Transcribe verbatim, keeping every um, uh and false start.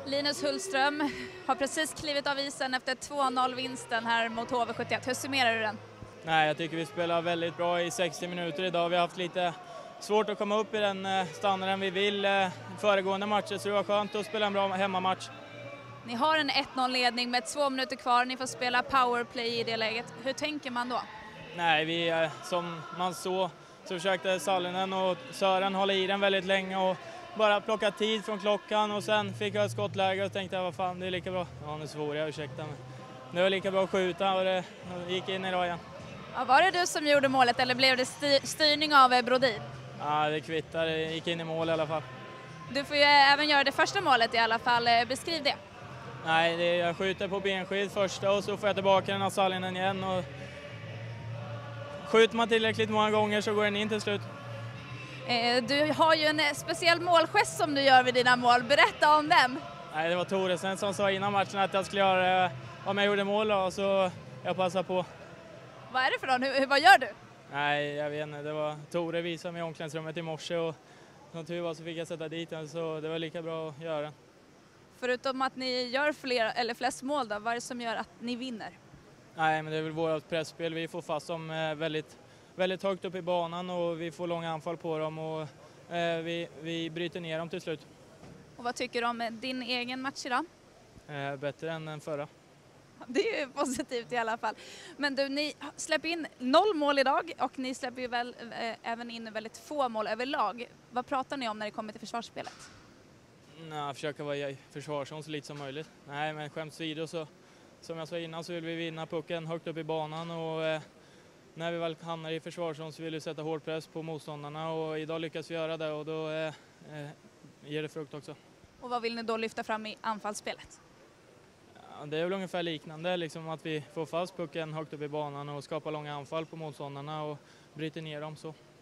Linus Hultström har precis klivit av isen efter två noll-vinsten här mot H V sjuttioett. Hur summerar du den? Nej, jag tycker vi spelar väldigt bra i sextio minuter idag. Vi har haft lite svårt att komma upp i den standarden vi vill föregående matcher, så det var skönt att spela en bra hemmamatch. Ni har en ett noll-ledning med två minuter kvar. Ni får spela powerplay i det läget. Hur tänker man då? Nej, vi, som man såg så försökte Sallinen och Sören hålla i den väldigt länge och bara plocka tid från klockan, och sen fick jag ett skottläge och tänkte, vad fan, det är lika bra. Ja, nu svor jag, ursäkta, men det var lika bra att skjuta och det gick in idag igen. Ja, var det du som gjorde målet eller blev det styr styrning av Brodin? Ja, det kvittar, det gick in i mål i alla fall. Du får ju även göra det första målet i alla fall. Beskriv det. Nej, det, jag skjuter på benskid första och så får jag tillbaka den av Sallinen igen. Och skjuter man tillräckligt många gånger så går den in till slut. Du har ju en speciell målgest som du gör vid dina mål. Berätta om den. Nej, det var Thoresen som sa innan matchen att jag skulle göra det om jag gjorde mål, och så jag passade på. Vad är det för någon? Hur, vad gör du? Nej, jag vet inte. Det var Tore visade mig i omklädningsrummet i morse, och som tur var så fick jag sätta dit den, så det var lika bra att göra. Förutom att ni gör fler, eller flest mål då, vad är det som gör att ni vinner? Nej, men det är väl vårt pressspel. Vi får fast dem väldigt, väldigt högt upp i banan och vi får långa anfall på dem, och eh, vi, vi bryter ner dem till slut. Och vad tycker du om din egen match idag? Eh, bättre än den förra. Det är ju positivt i alla fall. Men du, ni släpper in noll mål idag och ni släpper ju väl eh, även in väldigt få mål överlag. Vad pratar ni om när det kommer till försvarsspelet? Nej, försöka vara i försvarszon så lite som möjligt. Nej, men skämt vidare så, som jag sa innan, så vill vi vinna pucken högt upp i banan, och eh, när vi väl hamnar i försvarszon så vill vi sätta hård press på motståndarna, och idag lyckas vi göra det, och då eh, eh, ger det frukt också. Och vad vill ni då lyfta fram i anfallsspelet? Ja, det är väl ungefär liknande, liksom att vi får fast pucken högt upp i banan och skapar långa anfall på motståndarna och bryter ner dem så.